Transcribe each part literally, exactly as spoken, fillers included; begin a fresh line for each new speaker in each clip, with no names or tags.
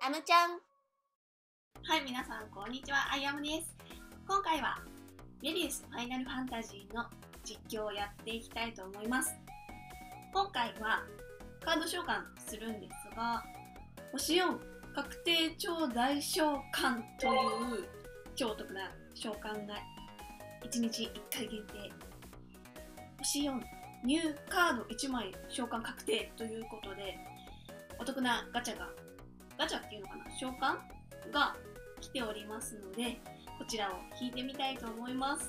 アムちゃん。
はい、皆さんこんにちは、アイアムです。今回はメビウスファイナルファンタジーの実況をやっていきたいと思います。今回はカード召喚するんですが、星よん確定超大召喚という超お得な召喚がいちにちいっかい限定。星よんニューカードいちまい召喚確定ということで、お得なガチャがガチャっていうのかな召喚が来ておりますので、こちらを引いてみたいと思います。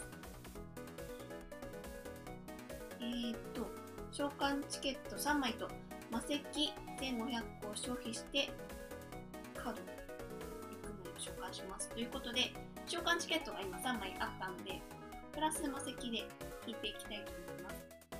えー、っと召喚チケットさんまいと魔石せんごひゃっこを消費してカードいっまいを召喚しますということで、召喚チケットが今さんまいあったので、プラス魔石で引いていきたいと思います。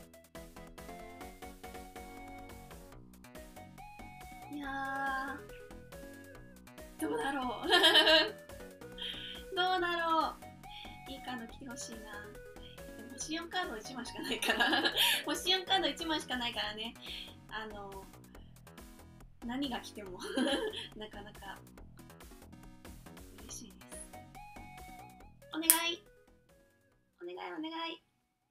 いやー、どうだろうどうだろう。いいカード来てほしいな。でも星よんカードいちまいしかないから星よんカードいちまいしかないからね、あの何が来てもなかなか嬉しいです。お願いお願いお願い。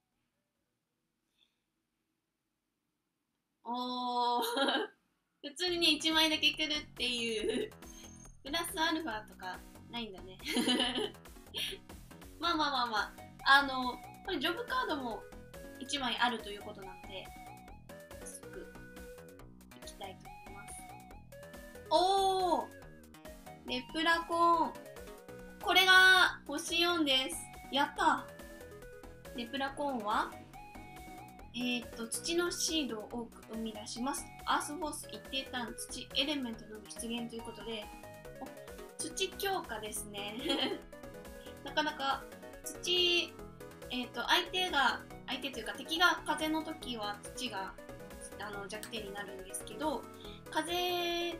おー普通にねいちまいだけ来るっていうプラスアルファとかないんだねまあまあまあまあ、あのこれジョブカードもいちまいあるということなので、早速いきたいと思います。おー、レプラコーン、これが星よんです。やった。レプラコーンはえー、っと土のシードを多く生み出します。アースフォース一定ターン土エレメントのみ出現ということで、土強化ですねなかなか土、えー、と相手が相手というか敵が風の時は土があの弱点になるんですけど、風、うん、と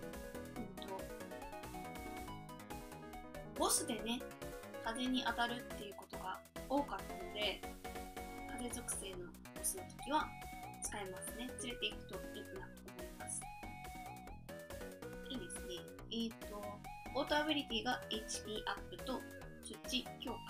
ボスでね風に当たるっていうことが多かったので、風属性のボスの時は使えますね。連れていくといいなと思います。いいですね。えーとオートアビリティが エイチピー アップと土強化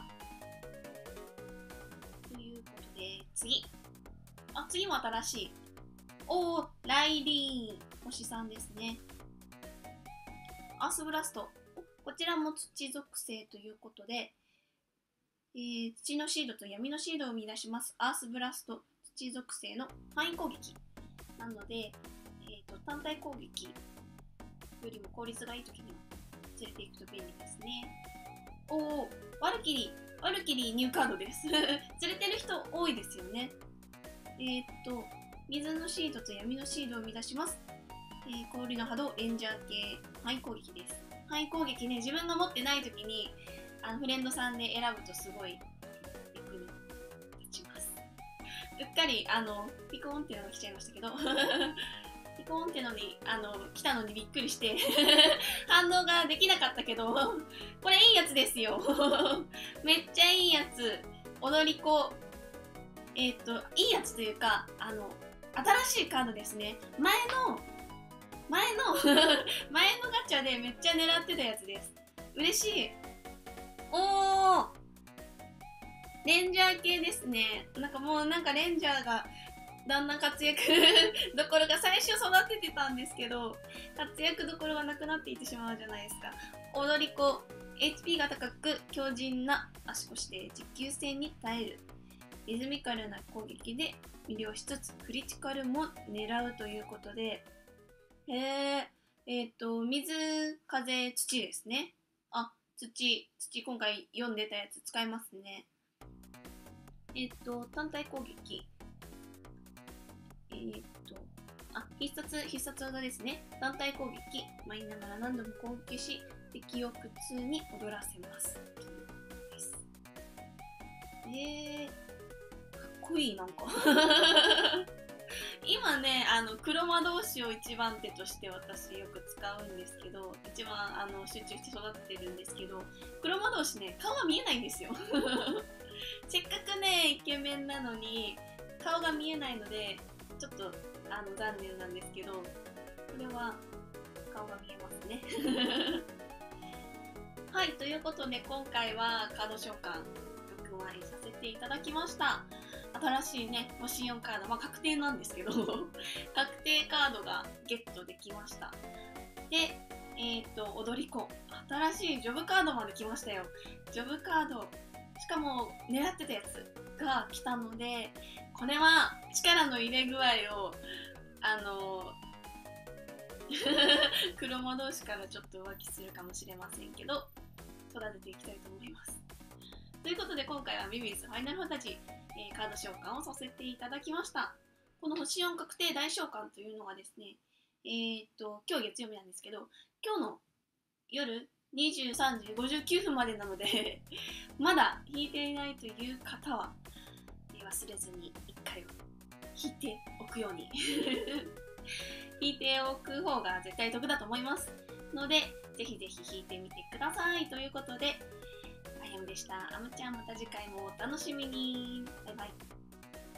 ということで、次あ次も新しい、おーライリーン星さんですね。アースブラスト、こちらも土属性ということで、えー、土のシードと闇のシードを生み出します。アースブラスト土属性の範囲攻撃なので、えー、と単体攻撃よりも効率がいいときには連れていくと便利ですね。おお、ワルキリー、ワルキリーニューカードです連れてる人多いですよね。えー、っと水のシードと闇のシードを生み出します。えー、氷の波動レンジャー系範囲攻撃です。範囲攻撃ね、自分が持ってないときにあのフレンドさんで選ぶとすごい役に立ちます。うっかりあのピコーンっていうのが来ちゃいましたけどピコーンってのにあの来たのにびっくりして反応ができなかったけどこれいいやつですよめっちゃいいやつ。踊り子、えっ、ー、といいやつというか、あの新しいカードですね。前の前の前のガチャでめっちゃ狙ってたやつです。嬉しい。おー、レンジャー系ですね。なんかもうなんかレンジャーがだんだん活躍どころが、最初育ててたんですけど活躍どころがなくなっていってしまうじゃないですか。踊り子、 エイチピー が高く強靭な足腰で持久戦に耐える。リズミカルな攻撃で魅了しつつクリティカルも狙うということで、へええっ、ー、と水風土ですね。あ、土土今回読んでたやつ使えますね。えっ、ー、と単体攻撃、えー、っとあ必殺必殺技ですね。単体攻撃、舞いながら何度も攻撃し敵を苦痛に踊らせますということです。えー、かっこいい。なんか今ねあの黒魔導士を一番手として私よく使うんですけど、一番あの集中して育ててるんですけど、黒魔導士ね顔が見えないんですよせっかくねイケメンなのに顔が見えないのでちょっとあの残念なんですけど、これは顔が見えますねはい、ということで今回はカード召喚ろくまいさせていただきました。新しいね、星よんカード、まあ確定なんですけど確定カードがゲットできました。で、えっ、ー、と、踊り子、新しいジョブカードまで来ましたよ。ジョブカード、しかも狙ってたやつが来たので、これは力の入れ具合を、あの黒魔同士からちょっと浮気するかもしれませんけど、育てていきたいと思います。ということで今回はビビリスファイナルファンタジー、えー、カード召喚をさせていただきました。この星よん確定大召喚というのがですね、えー、っと、今日月曜日なんですけど、今日の夜にじゅうさんじごじゅうきゅうふんまでなのでまだ引いていないという方は忘れずにいっかい引いておくように引いておく方が絶対得だと思いますので、ぜひぜひ引いてみてください。ということで、あやむでした。あむちゃん、また次回もお楽しみに。バイバイ。